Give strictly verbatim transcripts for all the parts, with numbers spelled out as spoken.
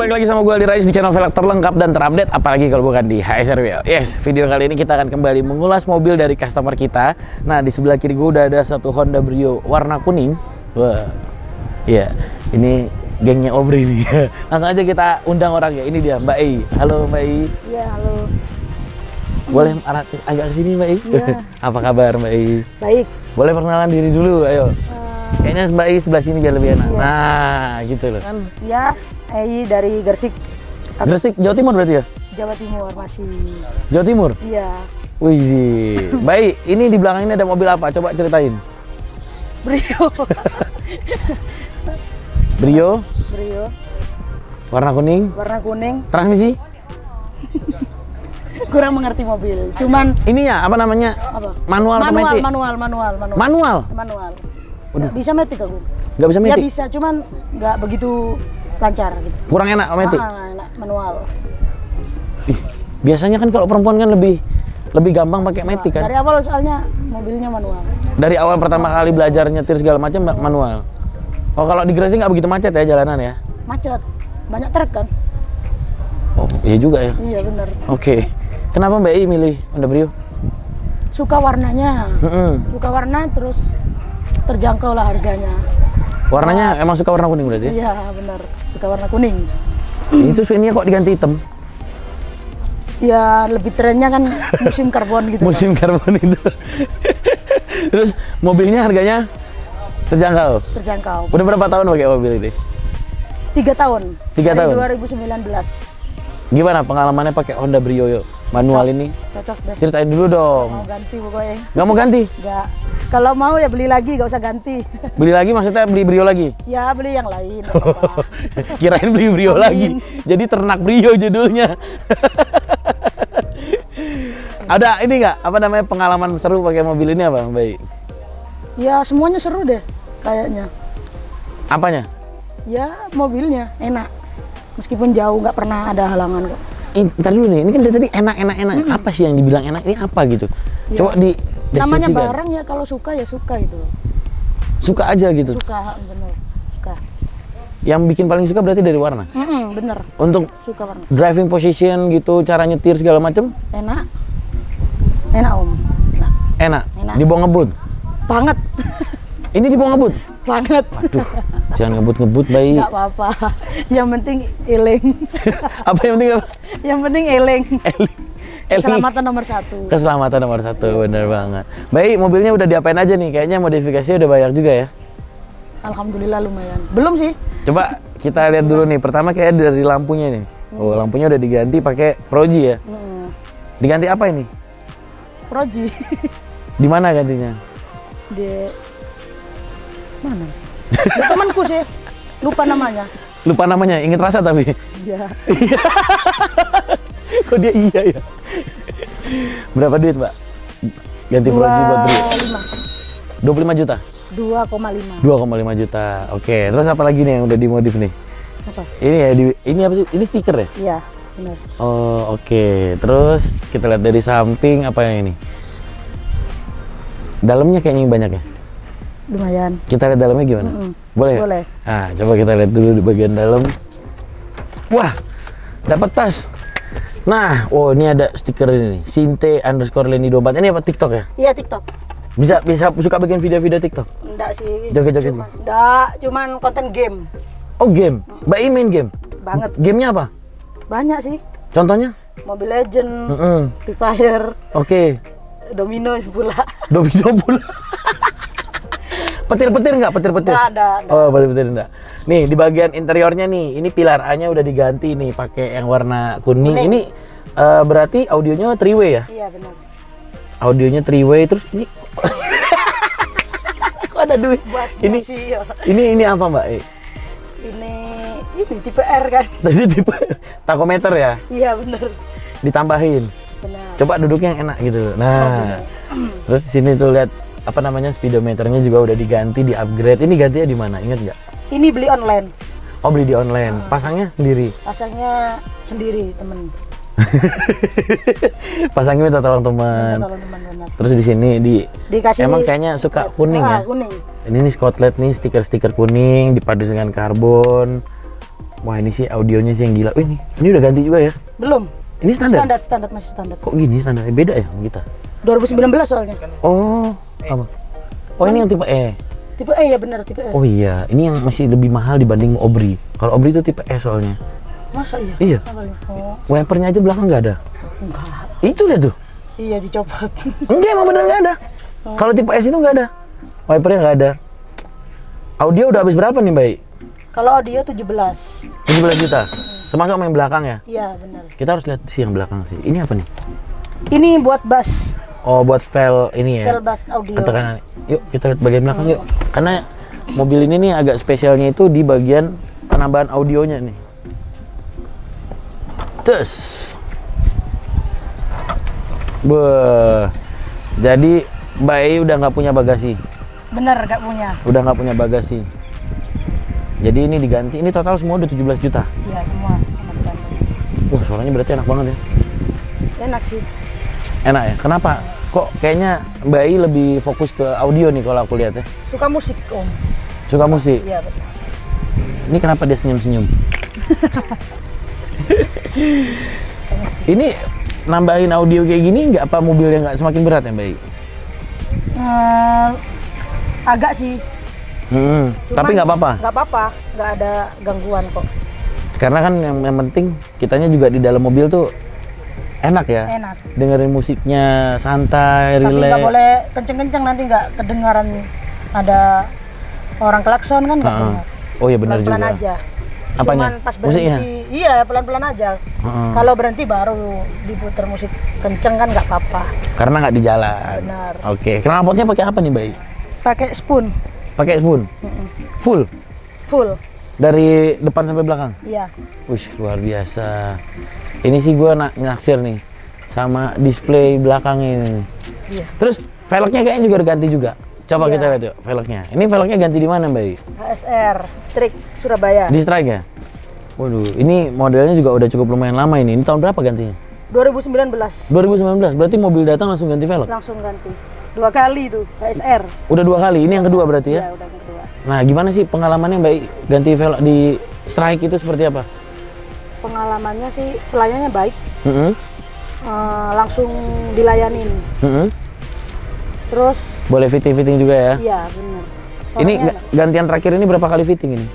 balik lagi sama gue Aldi Rais di channel velg terlengkap dan terupdate, apalagi kalau bukan di H S R Wheel. Yes, video kali ini kita akan kembali mengulas mobil dari customer kita. Nah, di sebelah kiri gue udah ada satu Honda Brio warna kuning. Wah, iya, ini gengnya Obri nih. Langsung aja kita undang orangnya. Ini dia, Mbak I. Halo Mbak I. Iya, halo. Boleh arah agak kesini Mbak I? Iya. Apa kabar Mbak I? Baik. Boleh perkenalan diri dulu, ayo. Kayaknya Mbak I sebelah sini biar lebih enak. Iya. Nah, gitu loh. Kan, ya, Ei dari Gresik, Gresik, Jawa Timur berarti ya? Jawa Timur masih. Jawa Timur? Iya. Wih, baik. Ini di belakang ini ada mobil apa? Coba ceritain. Brio. Brio, Brio. warna kuning, Warna kuning. transmisi. Kurang mengerti mobil. Cuman Ininya apa namanya? apa? Manual atau manual, matic? manual, manual, manual. Manual. Manual. Waduh. Bisa metik aku. Nggak bisa Ya matic? bisa, cuman nggak begitu lancar gitu. Kurang enak matic? Ah, enak manual. Ih, biasanya kan kalau perempuan kan lebih lebih gampang pakai matic kan? Dari awal soalnya mobilnya manual. Dari awal pertama kali belajar nyetir segala macam manual. Oh, kalau di Gresik nggak begitu macet ya jalanan ya? Macet. Banyak truk kan? Oh, iya juga ya. Iya, bener. Oke. Kenapa Mbak I milih Honda Brio? Suka warnanya. Mm-mm. Suka warna terus terjangkau lah harganya. Warnanya emang suka warna kuning berarti? Iya benar, suka warna kuning. Itu ini kok diganti hitam? Ya lebih trennya kan musim karbon gitu. Musim karbon itu. Terus mobilnya harganya terjangkau? Kan? Terjangkau. Udah berapa tahun pakai mobil ini? Tiga tahun. Tiga Dari tahun? dua ribu sembilan belas. Gimana pengalamannya pakai Honda Brio yo, manual ini? Cocok deh. Ceritain dulu dong. Mau ganti pokoknya. Nggak mau ganti? Nggak. Kalau mau ya beli lagi, nggak usah ganti. Beli lagi maksudnya beli Brio lagi? Ya beli yang lain. nggak apa-apa. Kirain beli Brio lagi. Jadi ternak Brio judulnya. Ada ini nggak? Apa namanya pengalaman seru pakai mobil ini apa, Mbak? Ya semuanya seru deh kayaknya. Apanya? Ya mobilnya enak. Meskipun jauh nggak pernah ada halangan kok. Ini, ntar dulu nih, ini kan dari tadi enak, enak, enak. Hmm. Apa sih yang dibilang enak? Ini apa gitu? Ya. Coba di Namanya deskripsikan. barang ya kalau suka ya suka gitu. Suka aja gitu. Suka bener. Suka. Yang bikin paling suka berarti dari warna. Mm-mm, bener. Untuk Suka warna. driving position gitu, cara nyetir segala macem, Enak. Enak om. Enak. enak. Enak. Dibawa ngebut. Banget. Ini dibawa ngebut. Banget. Aduh, jangan ngebut-ngebut, bayi. Nggak apa-apa. Yang penting eleng. Apa yang penting apa? Yang penting eleng. Eling. Eling. Keselamatan nomor satu. Keselamatan nomor satu, bener banget. Baik, mobilnya udah diapain aja nih? Kayaknya modifikasinya udah banyak juga ya. Alhamdulillah lumayan. Belum sih. Coba kita lihat dulu nih. Pertama kayak dari lampunya nih. Oh, lampunya udah diganti pakai Proji ya. Hmm. Diganti apa ini? Proji. Di mana gantinya? Di mana? Di temanku sih. Lupa namanya. Lupa namanya, inget rasa tapi. Ya. Kok dia iya ya? Berapa duit, Mbak? Ganti Proji buat Brio? dua puluh lima juta? dua koma lima. dua koma lima juta. Oke, terus apa lagi nih yang udah dimodif nih? Apa? Ini ya, di, ini apa sih? Ini stiker ya? Iya, benar. Oh, oke. Terus kita lihat dari samping apa yang ini? Dalamnya kayaknya yang banyak ya? Lumayan. Kita lihat dalamnya gimana? Mm-mm. Boleh ya? Boleh. Nah, coba kita lihat dulu di bagian dalam. Wah, dapat tas. Nah, oh ini ada stiker ini nih. Sinte underscore Leni dua puluh empat. Ini apa, TikTok ya? Iya, TikTok. Bisa bisa suka bikin video-video TikTok? Enggak sih. Joget-joget. Cuman, enggak, cuman konten game. Oh, game. Mbak I main game? Banget. Gamenya apa? Banyak sih. Contohnya? Mobile Legend, Mm-mm. Free Fire, Oke. Domino pula. Domino pula. Petir-petir nggak? Petir-petir? Enggak, enggak, enggak. Oh, petir-petir enggak. Nih, di bagian interiornya nih, ini pilar A-nya udah diganti nih pakai yang warna kuning. Kuning. Ini eh, berarti audionya three way ya? Iya, benar. Audionya three way, terus ini kok ada duit? Buat Ini sih ya. ini ini apa, Mbak? Eh, Ini ini tipe R kan. Tadi tipe takometer ya? Iya, benar. Ditambahin. Benar. Coba duduknya yang enak gitu. Nah, terus di sini tuh lihat apa namanya speedometernya juga udah diganti, di upgrade. Ini gantinya di mana? Ingat nggak? Ini beli online. Oh, beli di online. Pasangnya sendiri. Pasangnya sendiri, temen. Pasangnya minta tolong teman. Minta tolong teman benar. Terus di sini di Dikasih emang kayaknya suka kuning ah, ya. kuning. Ini nih Scotland nih stiker-stiker kuning dipadu dengan karbon. Wah ini sih audionya sih yang gila. Wih, ini, ini udah ganti juga ya? Belum. Ini standar? Standar, standar masih standar. Kok gini standarnya beda ya sama kita? dua ribu sembilan belas soalnya. Oh, apa? Oh ini yang tipe E. Tipe E ya benar tipe E. Oh iya, ini yang masih lebih mahal dibanding Obri. Kalau Obri itu tipe E soalnya. Masa iya? Iya. Awalnya. Oh, Wipernya aja belakang nggak ada. enggak. Itu lihat tuh. Iya dicopot. Enggak emang bener nggak ada. Oh. Kalau tipe S itu nggak ada. Wipernya nggak ada. Audio udah habis berapa nih, Mbak? Kalau audio tujuh belas. tujuh belas juta. Termasuk main belakang ya? Iya benar. Kita harus lihat sih yang belakang sih. Ini apa nih? Ini buat bass. Oh, buat style ini ya. Style bass audio. Katakan, yuk kita lihat bagian belakang yuk. Karena mobil ini nih agak spesialnya itu di bagian penambahan audionya nih. Terus, beuh. Jadi Mbak E udah nggak punya bagasi. Bener nggak punya. Udah nggak punya bagasi. Jadi ini diganti. Ini total semua udah tujuh belas juta. Iya semua. Wah suaranya berarti enak banget ya. Enak sih. Enak ya. Kenapa? Kok kayaknya Mbak E lebih fokus ke audio nih kalau aku lihat ya. Suka musik om. Suka musik. Iya betul. Ini kenapa dia senyum-senyum? Ini nambahin audio kayak gini nggak apa mobilnya nggak semakin berat ya Mbak E? Hmm, agak sih. Hmm, Cuman tapi nggak apa-apa. Nggak apa-apa, nggak ada gangguan kok. Karena kan yang, yang penting kitanya juga di dalam mobil tuh enak ya. Enak. Dengerin musiknya santai, Tapi relax. nggak boleh kenceng-kenceng nanti nggak kedengaran ada orang klakson kan nggak Ha-ha. dengar. Oh iya benar juga. Pelan-pelan aja. Apanya? Cuman pas Musiknya? berhenti, iya pelan-pelan aja. Ha-ha. Kalau berhenti baru diputar musik kenceng kan nggak apa-apa. Karena nggak di jalan. Benar. Oke. Knalpotnya pakai apa nih Mbak E? Pakai spoon, Pakai spoon. Mm-mm. Full. full. Dari depan sampai belakang. Iya. Wih, luar biasa. Ini sih gue nak naksir nih sama display belakang ini. Iya. Terus velgnya kayaknya juga ganti juga. Coba Iya. kita lihat yuk velgnya. Ini velgnya ganti di mana, Mbak? H S R Strik Surabaya. Di Strike ya? Waduh, ini modelnya juga udah cukup lumayan lama ini. Ini tahun berapa gantinya? dua ribu sembilan belas. dua ribu sembilan belas. Berarti mobil datang langsung ganti velg. Langsung ganti. Dua kali tuh H S R. Udah dua kali. Ini yang kedua berarti ya? Iya, udah kedua. Nah, gimana sih pengalamannya Mbak ganti velg di Strike itu seperti apa? Pengalamannya sih pelayannya baik. Mm-hmm. Eh, langsung dilayanin. Mm-hmm. Terus Boleh fitting-fitting juga ya? iya benar. Ini Orangnya ga- gantian terakhir ini berapa kali fitting ini?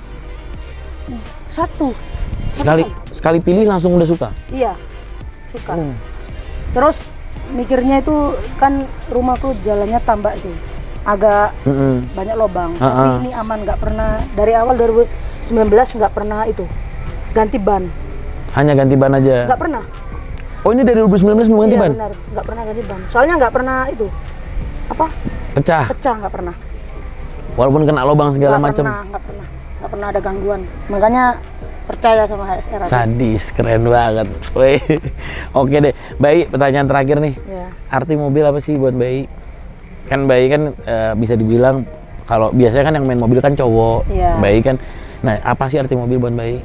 satu. Sekali sekali pilih langsung udah suka. Iya. Suka. Hmm. Terus mikirnya itu kan rumahku jalannya tambak sih. Agak Mm-mm. banyak lubang. Ah, Tapi ah. ini aman, nggak pernah dari awal dua ribu sembilan belas nggak pernah itu ganti ban. Hanya ganti ban aja. Nggak pernah. Oh ini dari dua ribu sembilan belas mau ganti Iya, ban? benar, nggak pernah ganti ban. Soalnya nggak pernah itu apa Pecah. pecah, nggak pernah. Walaupun kena lubang segala Nggak macam. pernah, nggak pernah, nggak pernah ada gangguan. Makanya percaya sama H S R. aja. Sadis, keren banget. Wih. Oke deh, Bayi, pertanyaan terakhir nih. Ya. Arti mobil apa sih buat Bayi? Kan Bayi kan eh, bisa dibilang kalau biasanya kan yang main mobil kan cowok. Iya. Bayi kan. Nah, apa sih arti mobil buat Bayi?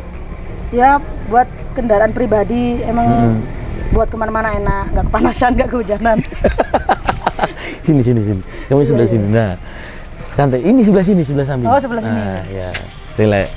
Ya buat kendaraan pribadi emang Mm-mm. buat kemana-mana enak, nggak kepanasan, nggak kehujanan. Sini sini sini. Kamu sebelah iya. sini. Nah. Santai. Ini sebelah sini, sebelah samping. Oh, sebelah sini. Nah, ya. Relax.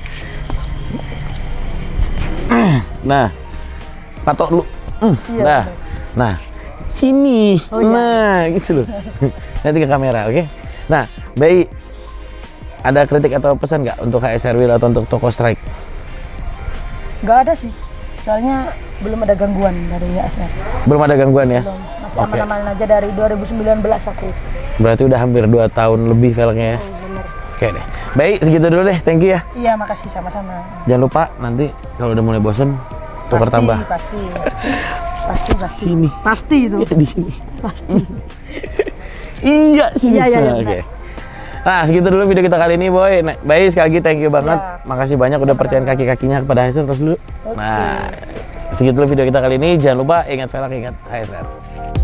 Nah. Patok dulu. Hmm, Iya, nah. bener. Nah. Sini. Oh, iya. Nah, gitu loh. Nanti ke kamera, oke? Nah, Bayi, ada kritik atau pesan nggak untuk H S R Wheel atau untuk toko Strike? Nggak ada sih, soalnya belum ada gangguan dari H S R. Belum ada gangguan ya? Belum, masih Oke. aman-aman aja dari dua ribu sembilan belas aku. Berarti udah hampir dua tahun lebih velgnya ya? Oh, bener. Oke deh. Baik, segitu dulu deh. Thank you ya. Iya, makasih sama-sama. Jangan lupa nanti kalau udah mulai bosen, tukar Pasti, tambah. Pasti, pasti, pasti. Sini. Pasti itu. Ya, di sini. Pasti. Iya, sini. Iya, iya, iya, Nah, Oke. benar. Nah, segitu dulu video kita kali ini, Boy. Nah, baik, sekali lagi thank you banget. Iya. Makasih banyak udah percayain kaki-kakinya kepada H S R terus dulu. Oke. Nah, segitu dulu video kita kali ini. Jangan lupa ingat velg, ingat H S R.